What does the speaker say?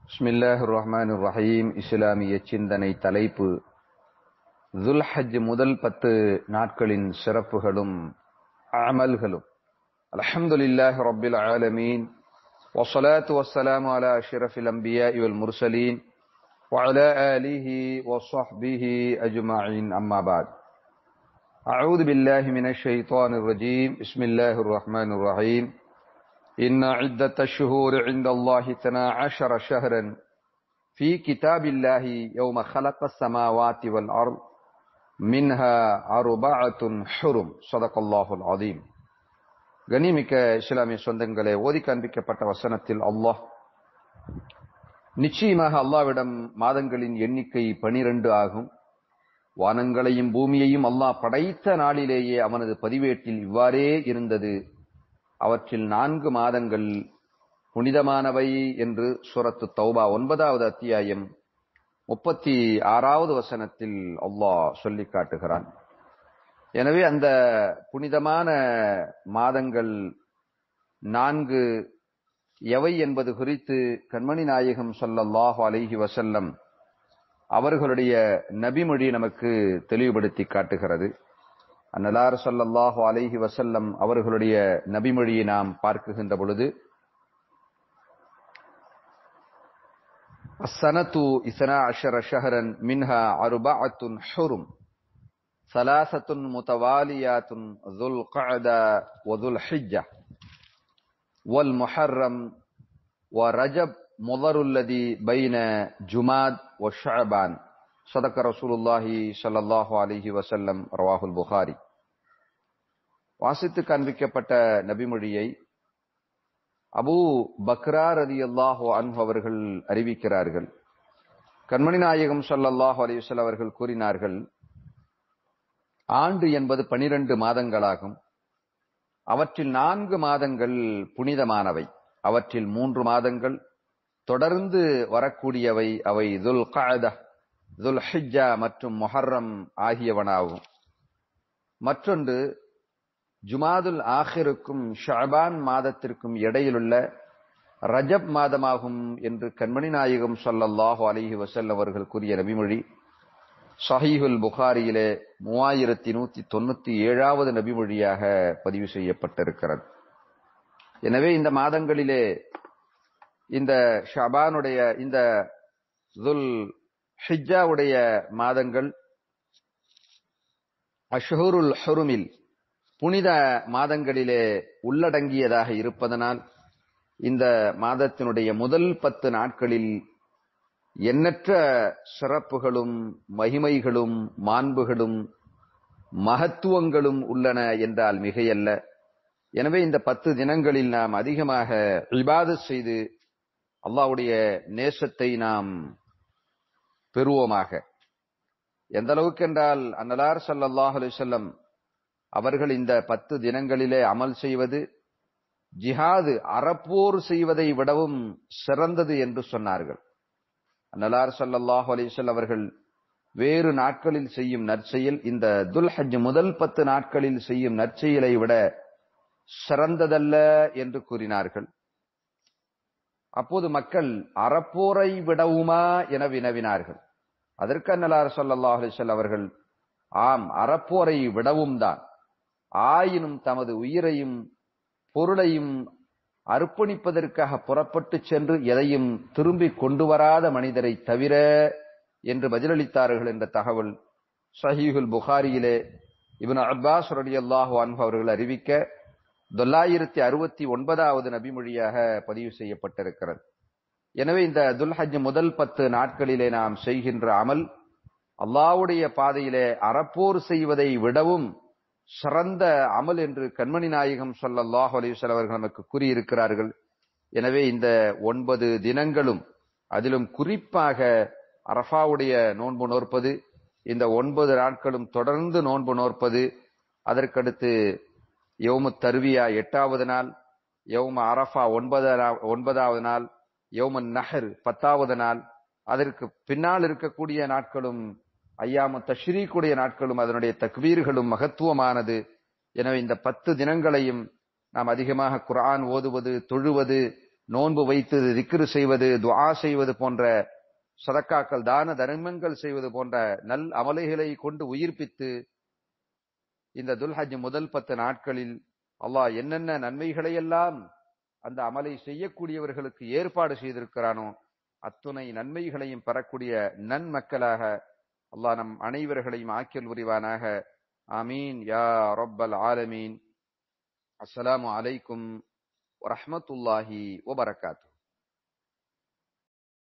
பிஸ்மில்லாஹிர் ரஹ்மானிர் ரஹீம். இஸ்லாமிய சிந்தனை தலைப்பு துல்ஹஜ் முதல் 10 நாட்களின் சிறப்புகளும் அமல்களும். அல்ஹம்துலில்லாஹி ரப்பில் ஆலமீன் வஸ்ஸலாத்து வஸ்ஸலாமு அலா அஷ்ரஃபில் அன்பியாஇ வல் முர்சலீன் வ அலா ஆலிஹி வஸ்ஸஹ்பிஹி அஜ்மஈன். அம்மா பஅத். அஊது பில்லாஹி மினஷ் ஷைத்தானிர் ரஜீம். பிஸ்மில்லாஹிர் ரஹ்மானிர் ரஹீம். إن عدة الشهور عند الله 12 شهرا في كتاب الله يوم خلق السماوات والأرض منها 4 حرم. صدق الله العظيم. கனிமிக்க இஸ்லாமிய சொந்தங்களே, ஓதி காண்பிக்கப்பட்ட வசனத்தில் அல்லாஹ் நிச்சயமாக அல்லாஹ்விடம் மாதங்களின் எண்ணிக்கை 12 ஆகும். வானங்களையும் பூமியையும் அல்லாஹ் படைத்த நாளிலேயே அவனது பதிவேட்டில் இவ்வாறே இருந்தது. அவற்றில் 4 மாதங்கள் புனிதமானவை என்று சூரத்து தௌபா 9வது அத்தியாயம் 36வது வசனத்தில் அல்லாஹ் சொல்லி காட்டுகிறான். எனவே அந்த புனிதமான மாதங்கள் 4 எவை என்பது குறித்து கண்மணி நாயகம் ஸல்லல்லாஹு அலைஹி வஸல்லம் அவர்களுடைய நபிமொழி நமக்கு தெளிவுபடுத்தி காட்டுகிறது. அன்னலார் ஸல்லல்லாஹு அலைஹி வஸல்லம் அவர்களுடைய நபிமொழியை நாம் பார்க்குகின்ற பொழுது, அஸ்ஸனது 12 ஷஹரன் மின்ஹா 4 ஹுரும் ஸலாஸத்துன் முத்தவாலியாத்துன் ذுல் கஅதா வ ذுல் ஹிஜ்ஜா வல் முஹர்ரம் வ ரஜப் முதருல்லதி பைன ஜுமாத் வ ஷஅபான். சதக ரசூலுல்லாஹி ஸல்லல்லாஹு அலைஹி வஸல்லம். ரவாஹுல் புகாரி. வாசித்து காண்பிக்கப்பட்ட நபிமொழியை அபூ பக்ரா ரலியல்லாஹு அன்ஹு அவர்கள் அறிவிக்கிறார்கள். கண்மணி நாயகம் ஸல்லல்லாஹு அலைஹி வஸல்லம் அவர்கள் கூறினார்கள், ஆண்டு என்பது 12 மாதங்களாகும். அவற்றில் 4 மாதங்கள் புனிதமானவை. அவற்றில் 3 மாதங்கள் தொடர்ந்து வரக்கூடியவை. அவை ذுல் கஅதா, ذுல் ஹிஜ்ஜா மற்றும் முஹர்ரம் ஆகியவனாகும். மற்றொன்று ஜுமாதுல் ஆஹிருக்கும் ஷஅபான் மாதத்திற்கும் இடையிலுள்ள ரஜப் மாதமாகும் என்று கண்மணி நாயகம் ஸல்லல்லாஹு அலைஹி வஸல்லம் அவர்கள் கூறிய நபிமொழி ஸஹீஹுல் புகாரியிலே 3197வது நபிமொழியாக பதிவு செய்யப்பட்டிருக்கிறது. எனவே இந்த மாதங்களிலே இந்த ஷஅபானுடைய இந்த ذுல் ஹிஜ்ஜாவுடைய மாதங்கள் அஷ்ஹுருல் ஹுருமில் புனித மாதங்களிலே உள்ளடங்கியதாக இருப்பதனால் இந்த மாதத்தினுடைய முதல் 10 நாட்களில் எண்ணற்ற சிறப்புகளும் மகிமைகளும் மாண்புகளும் மகத்துவங்களும் உள்ளன என்றால் மிகையல்ல. எனவே இந்த 10 தினங்களில் நாம் அதிகமாக இபாதத் செய்து அல்லாஹ்வுடைய நேசத்தை நாம் பெறுவோமாக. எந்த அளவுக்கு என்றால் அன்னலார் ஸல்லல்லாஹு அலைஹி வஸல்லம் அவர்கள் இந்த 10 தினங்களிலே அமல் செய்வது ஜிஹாது அறப்போர் செய்வதை விடவும் சிறந்தது என்று சொன்னார்கள். அன்னலார் ஸல்லல்லாஹு அலைஹி வஸல்லம் அவர்கள் வேறு நாட்களில் செய்யும் நற்செயல் இந்த துல்ஹஜ் முதல் 10 நாட்களில் செய்யும் நற்செயலை விட சிறந்ததல்ல என்று கூறினார்கள். அப்போது மக்கள் அறப்போரை விடவுமா என வினவினார்கள். அதற்கு அன்னலார் ஸல்லல்லாஹு அலைஹி வஸல்லம் அவர்கள், ஆம், அறப்போரை விடவும் தான். ஆயினும் தமது உயிரையும் பொருளையும் அர்ப்பணிப்பதற்காக புறப்பட்டு சென்று எதையும் திரும்பி கொண்டு வராத மனிதரை தவிர என்று பதிலளித்தார்கள் என்ற தகவல் ஸஹீஹுல் புகாரியிலே இப்னு அப்பாஸ் ரலியல்லாஹு அன்ஹு அவர்கள் அறிவிக்க 969வது நபிமொழியாக பதிவு செய்யப்பட்டிருக்கிறது. எனவே இந்த துல்ஹஜ் முதல் 10 நாட்களிலே நாம் செய்கின்ற அமல் அல்லாஹ்வுடைய பாதையிலே அறப்போர் செய்வதை விடவும் சிறந்த அமல் என்று கண்மணி நாயகம் ஸல்லல்லாஹு அலைஹி வஸல்லம் அவர்கள் நமக்கு கூறியிருக்கிறார்கள். எனவே இந்த 9 தினங்களும், அதிலும் குறிப்பாக அரஃபாவுடைய நோன்பு நோற்பது, இந்த 9 நாட்களும் தொடர்ந்து நோன்பு நோற்பது, அதற்கடுத்து யௌமுத் தர்வியா 8வது நாள், யௌம அரஃபா 9வது நாள், யௌமுன் நஹர் 10வது நாள், அதற்கு பின்னால் இருக்கக்கூடிய நாட்களும் ஐயாமு தஷ்ரீக்குடைய நாட்களும் அதனுடைய தக்பீர்களும் மகத்துவமானது. எனவே இந்த 10 தினங்களையும் நாம் அதிகமாக குர்ஆன் ஓதுவது, தொழுவது, நோன்பு வைத்து திக்ரு செய்வது, துஆ செய்வது போன்ற சதக்காக்கள், தான தர்மங்கள் செய்வது போன்ற நல் அமலைகளை கொண்டு உயிர்ப்பித்து இந்த துல்ஹஜ் முதல் 10 நாட்களில் அல்லாஹ் என்னென்ன நன்மைகளையெல்லாம் அந்த அமலை செய்யக்கூடியவர்களுக்கு ஏற்பாடு செய்திருக்கிறானோ அத்துணை நன்மைகளையும் பெறக்கூடிய நன்மக்களாக அல்லாஹ் நம் அனைவர்களையும் ஆக்கியல் புரிவானாக. ஆமீன் யா ரப்பல் ஆலமீன். அஸ்ஸலாமு அலைக்கும் வரஹ்மத்துல்லாஹி வபரகாத்துஹு.